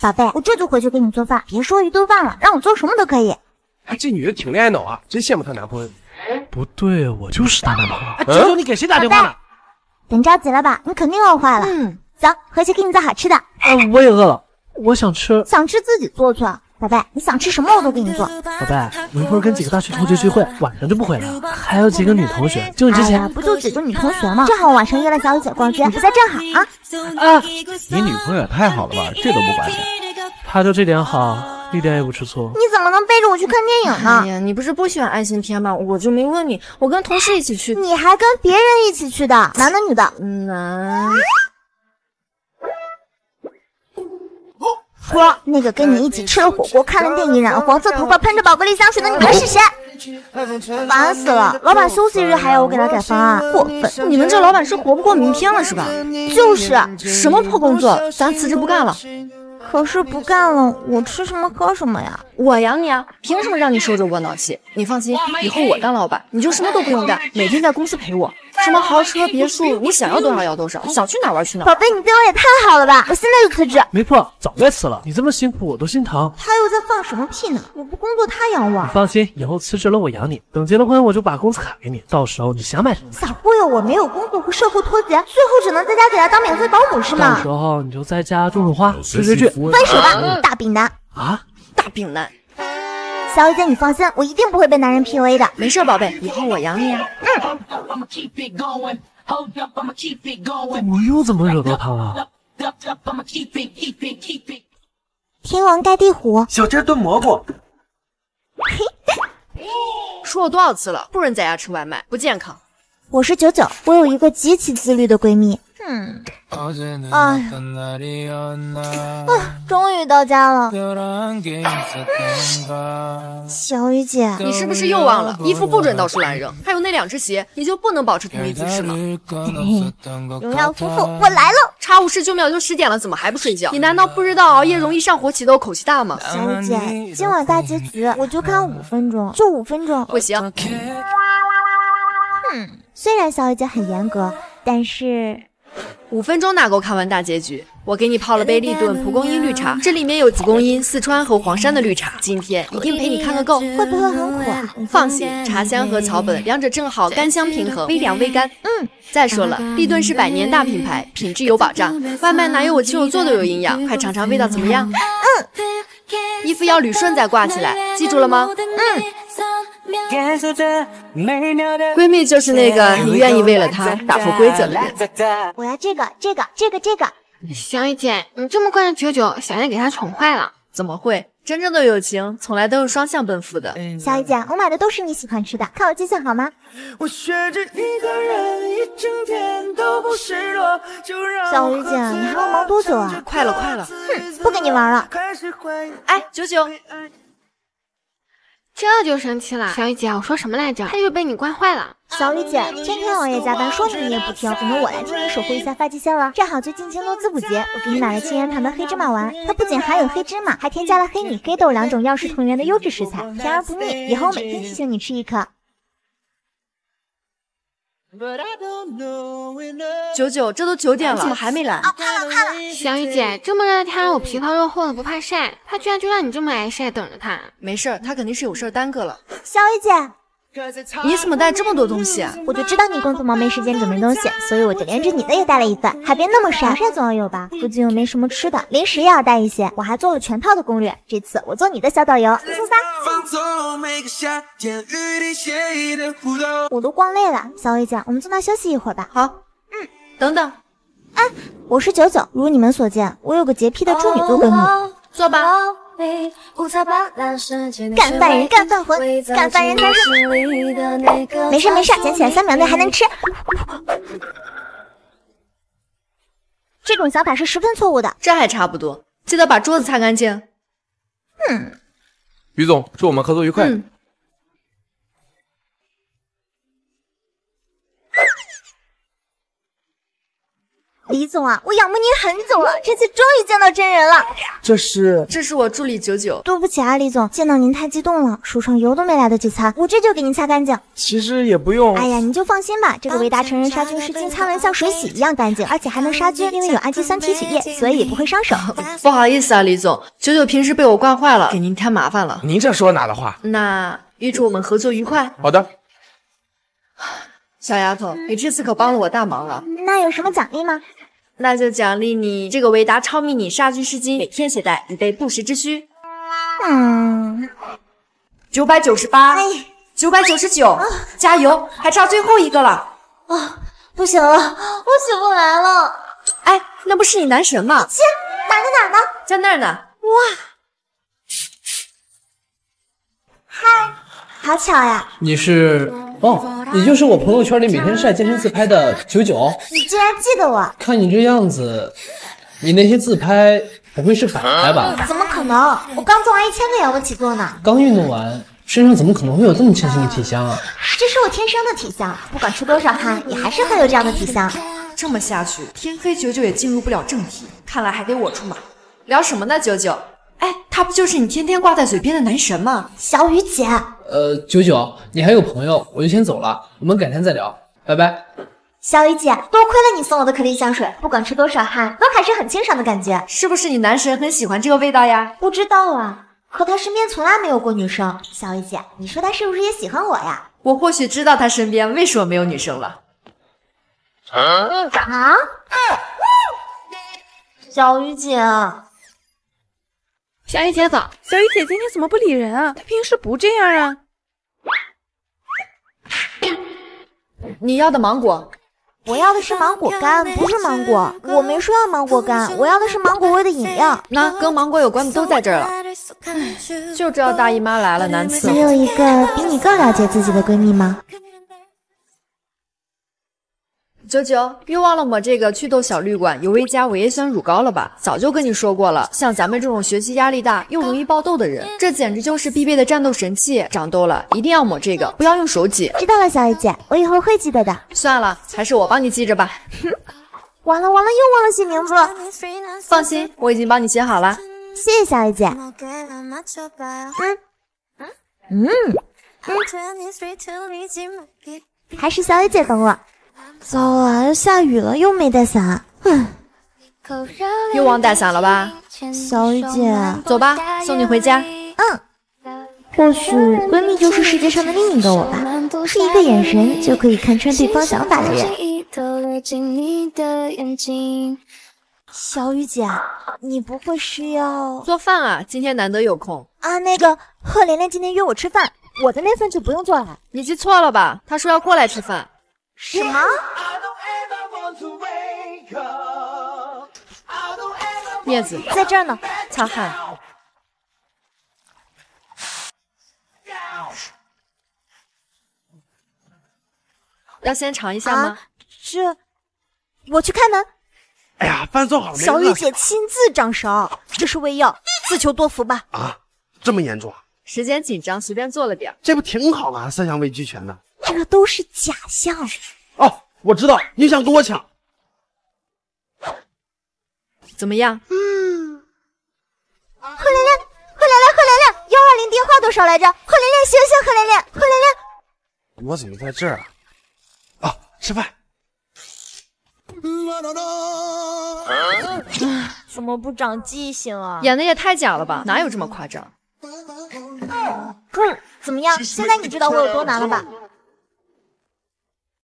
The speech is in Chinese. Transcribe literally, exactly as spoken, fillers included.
宝贝，我这就回去给你做饭，别说一顿饭了，让我做什么都可以。 哎，这女的挺恋爱脑啊，真羡慕她男朋友。 不对，我就是她男朋友。 哎，九九，你给谁打电话呢？ 等着急了吧？你肯定饿坏了。嗯，走，回去给你做好吃的。 呃，我也饿了，我想吃。 想吃自己做去。宝贝，你想吃什么我都给你做。 宝贝，我一会儿跟几个大学同学聚会，晚上就不回来了。还有几个女同学，就你之前、 哎、不就几个女同学吗？正好我晚上约了小雨姐逛街，你不在正好啊。 啊， 你女朋友也太好了吧，这都不管你。 她就这点好，一点也不吃醋。 你怎么能背着我去看电影呢？ 哎呀，你不是不喜欢爱情片吗？我就没问你，我跟同事一起去。 你还跟别人一起去的？男的女的？ 男。 说那个跟你一起吃了火锅、看了电影、染了黄色头发、喷着宝格丽香水的女的是谁？烦死了！老板休息日还要我给他改方案，过分！ 你们这老板是活不过明天了是吧？ 就是， 什么破工作，咱辞职不干了。 可是不干了，我吃什么喝什么呀？ 我养你啊，凭什么让你受着窝囊气？你放心，以后我当老板，你就什么都不用干，每天在公司陪我。什么豪车别墅，你想要多少要多少，想去哪玩去哪。 宝贝，你对我也太好了吧！我现在就辞职。 没破，早该辞了。你这么辛苦，我都心疼。 他又在放什么屁呢？我不工作，他养我。 你放心，以后辞职了我养你。等结了婚，我就把工资卡给你，到时候你想买什么买。 想忽悠我没有工作和社会脱节，最后只能在家给他当免费保姆是吗？ 到时候你就在家种种花，追追剧。 分手吧，大饼男啊！ 大饼男。 小雨姐，你放心，我一定不会被男人 P U A 的。 没事，宝贝，以后我养你啊。 嗯。 我又怎么惹到他了？ 天王盖地虎， 小鸡炖蘑菇。 说了多少次了，不准在家吃外卖，不健康。 我是九九，我有一个极其自律的闺蜜。嗯，哎呀，啊，终于到家了。小雨姐， 你是不是又忘了衣服不准到处乱扔？还有那两只鞋，你就不能保持同一姿势吗？ 荣耀夫妇，我来了！ 差五十九秒就十点了，怎么还不睡觉？你难道不知道熬夜容易上火起痘、口气大吗？ 小雨姐，今晚大结局我就看五分钟，就五分钟。 不行。 嗯，虽然小雨姐很严格，但是。 五分钟哪够看完大结局？我给你泡了杯立顿蒲公英绿茶，这里面有蒲公英、四川和黄山的绿茶，今天一定陪你看个够。 会不会很苦啊？ 放心，茶香和草本两者正好，干香平衡，微凉微甘。嗯，再说了，立顿是百年大品牌，品质有保障，外卖哪有我亲手做的有营养？快尝尝味道怎么样？嗯，衣服要捋顺再挂起来，记住了吗？嗯。闺蜜就是那个你愿意为了她打破规则的人。 我要这个，这个，这个，这个。 小雨姐，你这么惯着九九，小叶给他宠坏了。 怎么会？真正的友情从来都是双向奔赴的。 小雨姐，我买的都是你喜欢吃的，看我记性好吗？我学着一个人一整天都不失落，小雨姐，你还要忙多久啊？ 快了，快了。 哼，不跟你玩了。 哎，九九。 这就生气了，小雨姐，我说什么来着？他又被你惯坏了。 小雨姐，天天熬夜加班，说你你也不听，只能我来替你守护一下发际线了。正好最近京东滋补节，我给你买了清源堂的黑芝麻丸，它不仅含有黑芝麻，还添加了黑米、黑豆两种药食同源的优质食材，甜而不腻。以后每天提醒你吃一颗。 九九，这都九点了，怎么还没来？ 哦，快了快了！ 小雨姐，这么热的天，我皮糙肉厚的不怕晒，他居然就让你这么挨晒，等着他。 没事，他肯定是有事耽搁了。 小雨姐， 你怎么带这么多东西啊？ 我就知道你工作忙没时间准备东西，所以我就连着你的也带了一份。海边那么晒，晒总要有吧？附近又没什么吃的，零食也要带一些。我还做了全套的攻略，这次我做你的小导游。出发！我都逛累了，小雨姐，我们坐那休息一会儿吧。 好，嗯，等等， 哎，我是九九，如你们所见，我有个洁癖的处女座闺蜜。 坐吧。 干饭人，干饭魂，干饭人才是。没事没事，捡起来三秒内还能吃。这种想法是十分错误的。 这还差不多，记得把桌子擦干净。 嗯。 于总，祝我们合作愉快。嗯、 李总啊，我仰慕您很久了，这次终于见到真人了。 这是这是我助理九九。 对不起啊，李总，见到您太激动了，手上油都没来得及擦，我这就给您擦干净。 其实也不用。 哎呀，您就放心吧，这个维达成人杀菌湿巾擦完像水洗一样干净，而且还能杀菌，因为有氨基酸提取液，所以也不会伤手。 不好意思啊，李总，九九平时被我惯坏了，给您添麻烦了。 您这说哪的话？ 那预祝我们合作愉快。 好的。 小丫头，你这次可帮了我大忙了。 那有什么奖励吗？ 那就奖励你这个维达超迷你杀菌湿巾，每天携带，以备不时之需。 嗯， 九百九十八，九百九十九，加油，还差最后一个了。 啊，不行了，我起不来了。 哎，那不是你男神吗？ 切，哪个哪呢？ 在那儿呢。 哇，嗨，好巧呀！ 你是哦，你就是我朋友圈里每天晒健身自拍的九九。 你居然记得我？ 看你这样子，你那些自拍不会是摆拍吧？ 怎么可能？我刚做完一千个仰卧起坐呢。 刚运动完，身上怎么可能会有这么清新的体香啊？ 这是我天生的体香，不管出多少汗，也还是会有这样的体香。 这么下去，天黑九九也进入不了正题，看来还得我出马。聊什么呢，九九？哎，他不就是你天天挂在嘴边的男神吗？ 小雨姐。 呃，九九，你还有朋友，我就先走了，我们改天再聊，拜拜。 小雨姐，多亏了你送我的可丽香水，不管出多少汗，都还是很清爽的感觉。 是不是你男神很喜欢这个味道呀？ 不知道啊，可他身边从来没有过女生。小雨姐，你说他是不是也喜欢我呀？ 我或许知道他身边为什么没有女生了。 啊？小雨姐。 小雨姐早，小雨姐今天怎么不理人啊？她平时不这样啊。 你要的芒果， 我要的是芒果干，不是芒果。我没说要芒果干，我要的是芒果味的饮料。 那跟芒果有关的都在这儿了。就知道大姨妈来了，难伺候。 你有一个比你更了解自己的闺蜜吗？ 九九，别忘了抹这个祛痘小绿管尤维加维 A 酸乳膏了吧？早就跟你说过了，像咱们这种学习压力大又容易爆痘的人，这简直就是必备的战斗神器。长痘了一定要抹这个，不要用手挤。 知道了，小雨姐，我以后会记得的。 算了，还是我帮你记着吧。 完了完了，又忘了写名字了。 放心，我已经帮你写好了。 谢谢小雨姐。嗯嗯嗯，还是小雨姐等我。糟了，要下雨了，又没带伞。嗯， 又忘带伞了吧？ 小雨姐， 走吧，送你回家。 嗯，或许闺蜜就是世界上的另一个我吧，是一个眼神就可以看穿对方想法的人。小雨姐，你不会是要做饭啊？今天难得有空啊。那个贺连连今天约我吃饭，我的那份就不用做了。 你记错了吧？他说要过来吃饭。 什么？ 镊子在这儿呢， 擦汗。要先尝一下吗？ 啊、这，我去开门。 哎呀，饭做好了没？ 小雨姐亲自掌勺，这是胃药，自求多福吧。 啊，这么严重啊？ 时间紧张，随便做了点。 这不挺好吗？三项未俱全的。 这都是假象。 哦，我知道你想跟我抢。 怎么样？ 嗯。贺连连，贺连连，贺连连，幺二零电话多少来着？贺连连，醒醒，贺连连，贺连连。我怎么在这儿啊？啊，吃饭。 怎么不长记性啊？ 演的也太假了吧？哪有这么夸张？ 嗯，怎么样？现在你知道我有多难了吧？